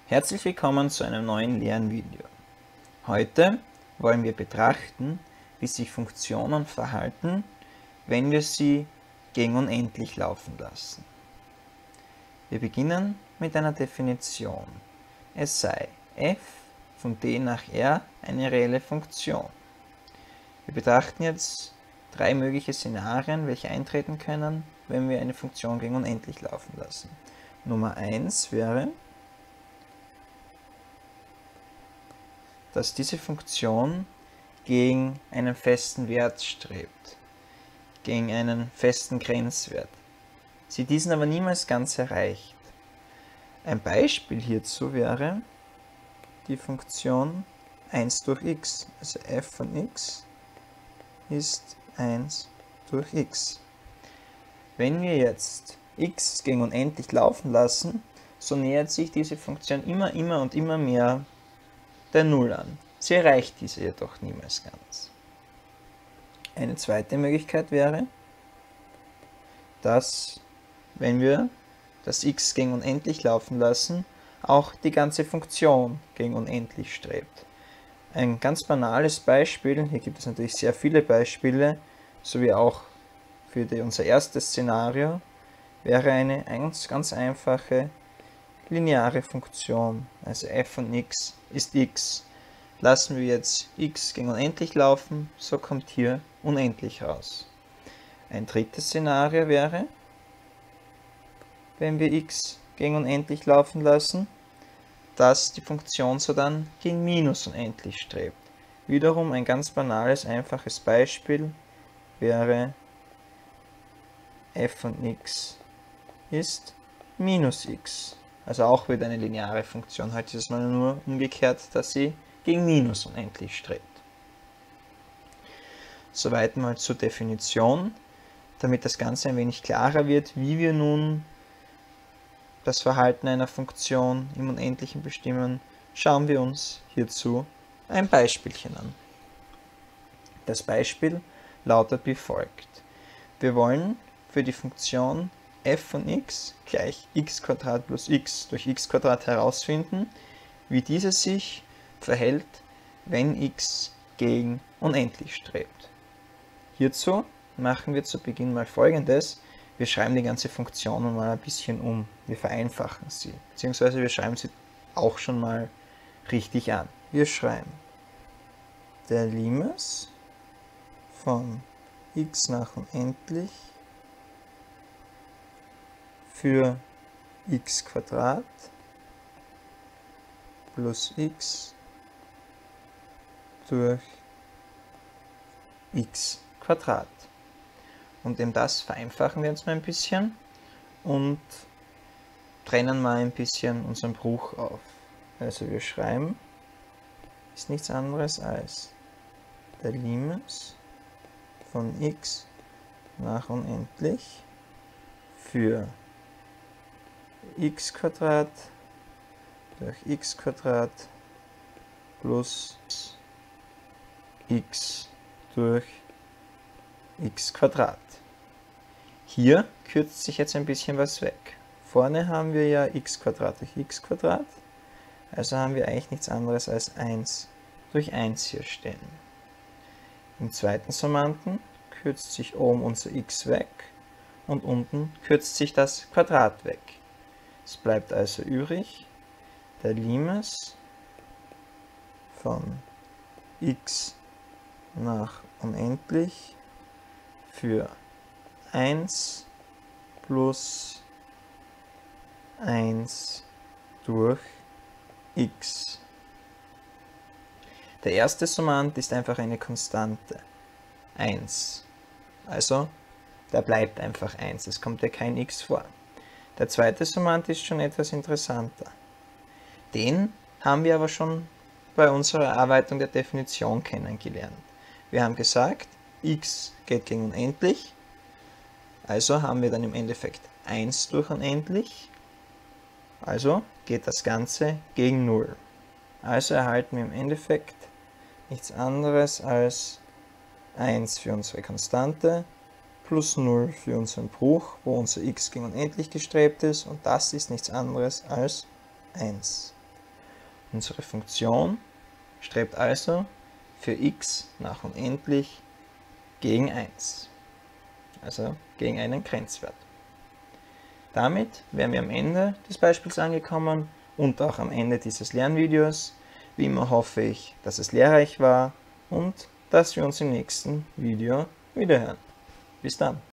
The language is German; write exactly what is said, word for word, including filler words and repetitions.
Herzlich willkommen zu einem neuen Lernvideo. Heute wollen wir betrachten, wie sich Funktionen verhalten, wenn wir sie gegen unendlich laufen lassen. Wir beginnen mit einer Definition. Es sei f von d nach r eine reelle Funktion. Wir betrachten jetzt drei mögliche Szenarien, welche eintreten können, wenn wir eine Funktion gegen unendlich laufen lassen. Nummer eins wäre, dass diese Funktion gegen einen festen Wert strebt, gegen einen festen Grenzwert, sie diesen aber niemals ganz erreicht. Ein Beispiel hierzu wäre die Funktion eins durch x, also f von x ist eins durch x. Wenn wir jetzt x gegen unendlich laufen lassen, so nähert sich diese Funktion immer, immer und immer mehr der Null an. Sie erreicht diese jedoch niemals ganz. Eine zweite Möglichkeit wäre, dass, wenn wir das x gegen unendlich laufen lassen, auch die ganze Funktion gegen unendlich strebt. Ein ganz banales Beispiel, hier gibt es natürlich sehr viele Beispiele, sowie auch für die, unser erstes Szenario, wäre eine ganz, ganz einfache lineare Funktion, also f von x ist x. Lassen wir jetzt x gegen unendlich laufen, so kommt hier unendlich raus. Ein drittes Szenario wäre, wenn wir x gegen unendlich laufen lassen, dass die Funktion so dann gegen minus unendlich strebt. Wiederum ein ganz banales, einfaches Beispiel wäre f von x ist minus x. Also auch wieder eine lineare Funktion, halt dieses Mal nur umgekehrt, dass sie gegen minus unendlich strebt. Soweit mal zur Definition, damit das Ganze ein wenig klarer wird, wie wir nun das Verhalten einer Funktion im Unendlichen bestimmen, schauen wir uns hierzu ein Beispielchen an. Das Beispiel lautet wie folgt. Wir wollen für die Funktion f von x gleich x plus x durch x herausfinden, wie diese sich verhält, wenn x gegen unendlich strebt. Hierzu machen wir zu Beginn mal Folgendes. Wir schreiben die ganze Funktion mal ein bisschen um. Wir vereinfachen sie, beziehungsweise wir schreiben sie auch schon mal richtig an. Wir schreiben der Limes von x nach unendlich für x plus x durch x Quadrat. Und eben das vereinfachen wir jetzt mal ein bisschen und trennen mal ein bisschen unseren Bruch auf. Also wir schreiben, ist nichts anderes als der Limes von x nach unendlich für x Quadrat durch x Quadrat plus x durch x Quadrat. Hier kürzt sich jetzt ein bisschen was weg. Vorne haben wir ja x Quadrat durch x Quadrat, also haben wir eigentlich nichts anderes als eins durch eins hier stehen. Im zweiten Summanden kürzt sich oben unser x weg und unten kürzt sich das Quadrat weg. Es bleibt also übrig der Limes von x nach unendlich für eins plus eins durch x. Der erste Summand ist einfach eine Konstante, eins. Also da bleibt einfach eins, es kommt ja kein x vor. Der zweite Summand ist schon etwas interessanter. Den haben wir aber schon bei unserer Erarbeitung der Definition kennengelernt. Wir haben gesagt, x geht gegen unendlich, also haben wir dann im Endeffekt eins durch unendlich, also geht das Ganze gegen null. Also erhalten wir im Endeffekt nichts anderes als eins für unsere Konstante plus null für unseren Bruch, wo unser x gegen unendlich gestrebt ist, und das ist nichts anderes als eins. Unsere Funktion strebt also für x nach unendlich gegen eins, also gegen einen Grenzwert. Damit wären wir am Ende des Beispiels angekommen und auch am Ende dieses Lernvideos. Wie immer hoffe ich, dass es lehrreich war und dass wir uns im nächsten Video wiederhören. Bis dann!